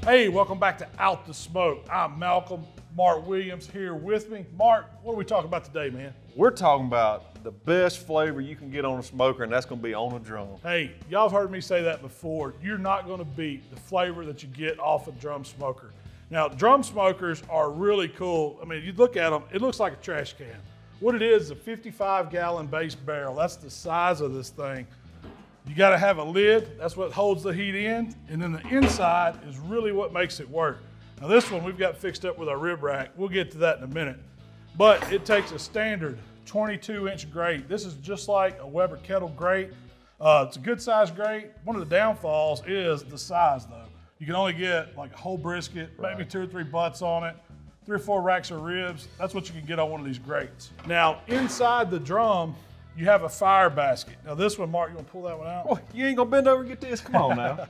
Hey, welcome back to Out the Smoke. I'm Malcolm. Mark Williams here with me. Mark, what are we talking about today, man? We're talking about the best flavor you can get on a smoker, and that's gonna be on a drum. Hey, y'all have heard me say that before. You're not gonna beat the flavor that you get off a drum smoker. Now, drum smokers are really cool. I mean, you look at them, it looks like a trash can. What it is a 55-gallon base barrel. That's the size of this thing. You gotta have a lid, that's what holds the heat in, and then the inside is really what makes it work. Now this one we've got fixed up with our rib rack. We'll get to that in a minute. But it takes a standard 22-inch grate. This is just like a Weber kettle grate. It's a good size grate. One of the downfalls is the size though. You can only get like a whole brisket, maybe 2 or 3 butts on it, 3 or 4 racks of ribs. That's what you can get on one of these grates. Now inside the drum, you have a fire basket. Now this one, Mark, you wanna pull that one out? Boy, you ain't gonna bend over and get this, come on now.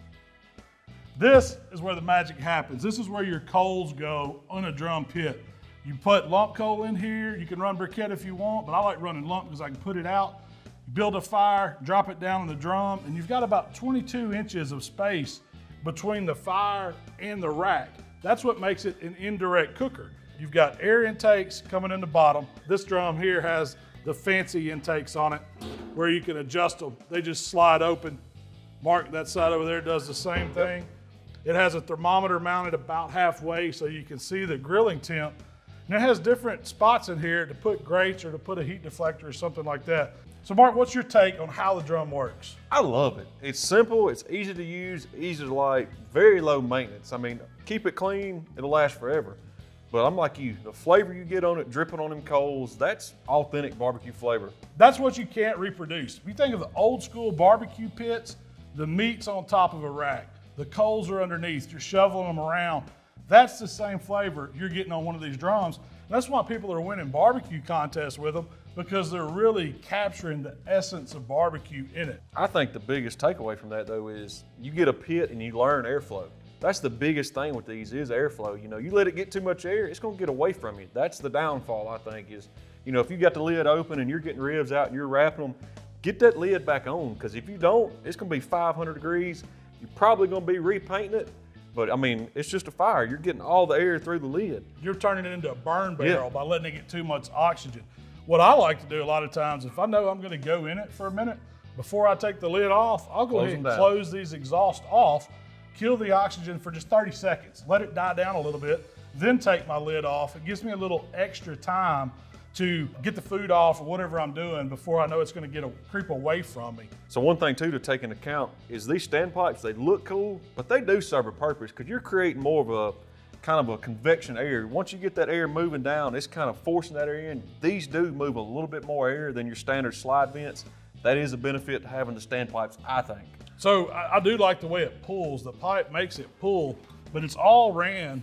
This is where the magic happens. This is where your coals go on a drum pit. You put lump coal in here. You can run briquette if you want, but I like running lump because I can put it out. You build a fire, drop it down in the drum, and you've got about 22 inches of space between the fire and the rack. That's what makes it an indirect cooker. You've got air intakes coming in the bottom. This drum here has the fancy intakes on it where you can adjust them. They just slide open. Mark, that side over there does the same thing. It has a thermometer mounted about halfway so you can see the grilling temp. And it has different spots in here to put grates or to put a heat deflector or something like that. So Mark, what's your take on how the drum works? I love it. It's simple, it's easy to use, easy to light, very low maintenance. I mean, keep it clean, it'll last forever. But I'm like you, the flavor you get on it, dripping on them coals, that's authentic barbecue flavor. That's what you can't reproduce. If you think of the old school barbecue pits, the meat's on top of a rack. The coals are underneath, you're shoveling them around. That's the same flavor you're getting on one of these drums. And that's why people are winning barbecue contests with them, because they're really capturing the essence of barbecue in it. I think the biggest takeaway from that though is you get a pit and you learn airflow. That's the biggest thing with these is airflow. You know, you let it get too much air, it's gonna get away from you. That's the downfall, I think, is, you know, if you got the lid open and you're getting ribs out and you're wrapping them, get that lid back on, because if you don't, it's gonna be 500 degrees. You're probably gonna be repainting it, but I mean, it's just a fire. You're getting all the air through the lid. You're turning it into a burn barrel by letting it get too much oxygen. What I like to do a lot of times, if I know I'm gonna go in it for a minute, before I take the lid off, I'll go ahead and close these exhausts off, kill the oxygen for just 30 seconds, let it die down a little bit, then take my lid off. It gives me a little extra time to get the food off or whatever I'm doing before I know it's gonna creep away from me. So one thing too to take into account is these standpipes, they look cool, but they do serve a purpose because you're creating more of a kind of a convection air. Once you get that air moving down, it's kind of forcing that air in. These do move a little bit more air than your standard slide vents. That is a benefit to having the standpipes, I think. So I do like the way it pulls. The pipe makes it pull, but it's all ran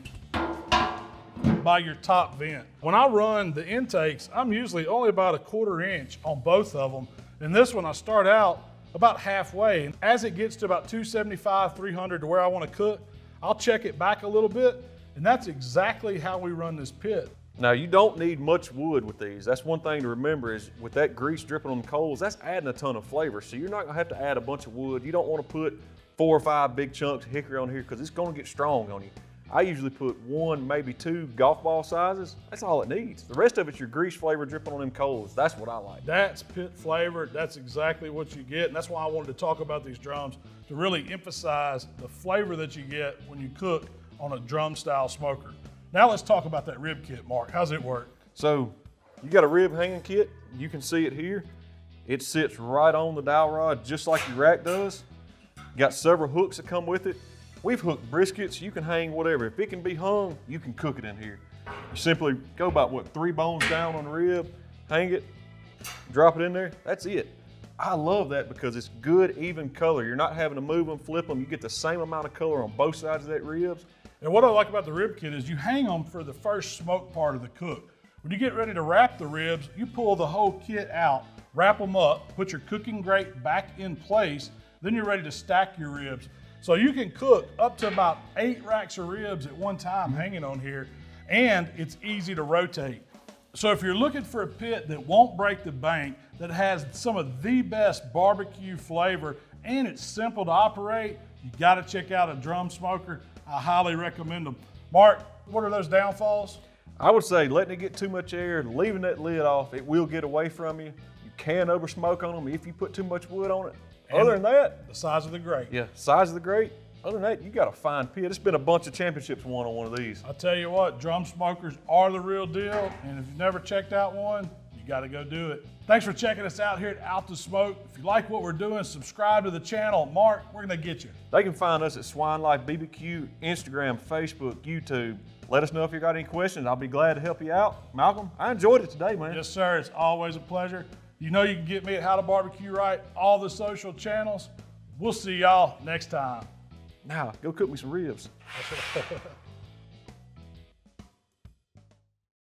by your top vent. When I run the intakes, I'm usually only about 1/4 inch on both of them. And this one I start out about halfway. And as it gets to about 275, 300 to where I want to cook, I'll check it back a little bit. And that's exactly how we run this pit. Now you don't need much wood with these. That's one thing to remember is with that grease dripping on the coals, that's adding a ton of flavor. So you're not gonna have to add a bunch of wood. You don't wanna put 4 or 5 big chunks of hickory on here because it's gonna get strong on you. I usually put 1, maybe 2 golf ball sizes. That's all it needs. The rest of it's your grease flavor dripping on them coals. That's what I like. That's pit flavor. That's exactly what you get. And that's why I wanted to talk about these drums, to really emphasize the flavor that you get when you cook on a drum style smoker. Now let's talk about that rib kit, Mark. How's it work? So you got a rib hanging kit. You can see it here. It sits right on the dowel rod just like your rack does. Got several hooks that come with it. We've hooked briskets, you can hang whatever. If it can be hung, you can cook it in here. You simply go about, what, 3 bones down on the rib, hang it, drop it in there, that's it. I love that because it's good, even color. You're not having to move them, flip them. You get the same amount of color on both sides of that ribs. And what I like about the rib kit is you hang them for the first smoke part of the cook. When you get ready to wrap the ribs, you pull the whole kit out, wrap them up, put your cooking grate back in place, then you're ready to stack your ribs. So you can cook up to about 8 racks of ribs at one time hanging on here, and it's easy to rotate. So if you're looking for a pit that won't break the bank, that has some of the best barbecue flavor, and it's simple to operate, you gotta check out a drum smoker. I highly recommend them. Mark, what are those downfalls? I would say letting it get too much air, leaving that lid off, it will get away from you. You can over smoke on them if you put too much wood on it. And other than that, the size of the grate. yeah, size of the grate. Other than that, you got a fine pit. It's been a bunch of championships won on one of these. I tell you what, drum smokers are the real deal. And if you've never checked out one, you got to go do it. Thanks for checking us out here at OuttheSmoke. If you like what we're doing, subscribe to the channel. Mark, we're going to get you. They can find us at Swine Life BBQ, Instagram, Facebook, YouTube. Let us know if you got any questions. I'll be glad to help you out. Malcolm, I enjoyed it today, man. Yes, sir. It's always a pleasure. You know you can get me at HowtoBBQRight, all the social channels. We'll see y'all next time. Now, go cook me some ribs.